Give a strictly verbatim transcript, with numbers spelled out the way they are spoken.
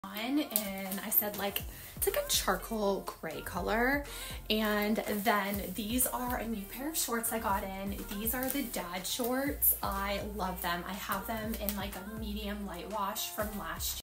on, and I said like, it's like a charcoal gray color. And then these are a new pair of shorts I got in. These are the dad shorts. I love them. I have them in like a medium light wash from last